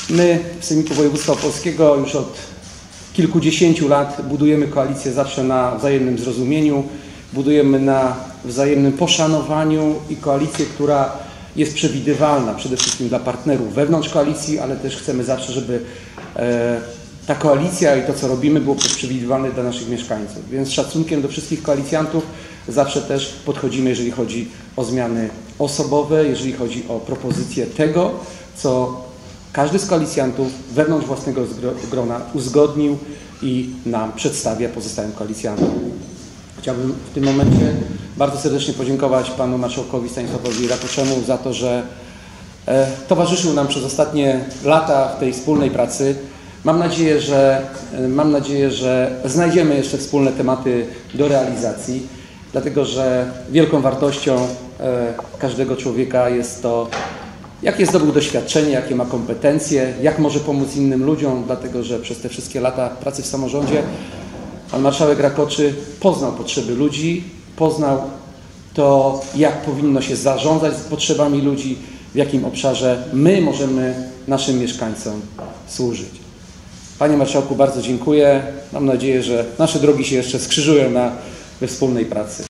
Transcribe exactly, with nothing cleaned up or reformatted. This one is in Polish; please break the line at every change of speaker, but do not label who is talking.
My w Sejmiku Województwa Opolskiego już od kilkudziesięciu lat budujemy koalicję zawsze na wzajemnym zrozumieniu, budujemy na wzajemnym poszanowaniu i koalicję, która jest przewidywalna przede wszystkim dla partnerów wewnątrz koalicji, ale też chcemy zawsze, żeby e, ta koalicja i to, co robimy, było przewidywalne dla naszych mieszkańców. Więc z szacunkiem do wszystkich koalicjantów zawsze też podchodzimy, jeżeli chodzi o zmiany osobowe, jeżeli chodzi o propozycję tego, co każdy z koalicjantów wewnątrz własnego grona uzgodnił i nam przedstawia pozostałym koalicjantom. Chciałbym w tym momencie bardzo serdecznie podziękować panu marszałkowi Stanisławowi Rakoczemu za to, że e, towarzyszył nam przez ostatnie lata w tej wspólnej pracy. Mam nadzieję, że, e, mam nadzieję, że znajdziemy jeszcze wspólne tematy do realizacji, dlatego że wielką wartością e, każdego człowieka jest to, jakie zdobył doświadczenie, jakie ma kompetencje, jak może pomóc innym ludziom, dlatego że przez te wszystkie lata pracy w samorządzie pan marszałek Rakoczy poznał potrzeby ludzi, poznał to, jak powinno się zarządzać z potrzebami ludzi, w jakim obszarze my możemy naszym mieszkańcom służyć. Panie marszałku, bardzo dziękuję. Mam nadzieję, że nasze drogi się jeszcze skrzyżują na, we wspólnej pracy.